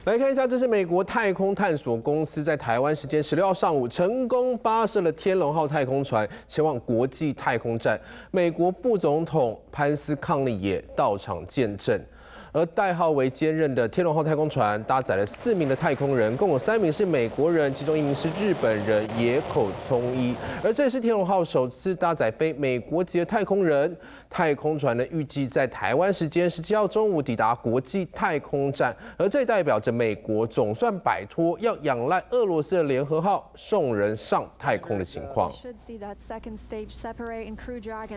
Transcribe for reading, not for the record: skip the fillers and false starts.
来看一下，这是美国太空探索公司在台湾时间16号上午成功发射了天龙号太空船前往国际太空站，美国副总统潘斯伉俪也到场见证。 而代号为坚韧的天龙号太空船搭载了4名的太空人，共有3名是美国人，其中1名是日本人野口聪一。而这是天龙号首次搭载非美国籍的太空人。太空船呢，预计在台湾时间17号中午抵达国际太空站，而这代表着美国总算摆脱要仰赖俄罗斯的联合号送人上太空的情况。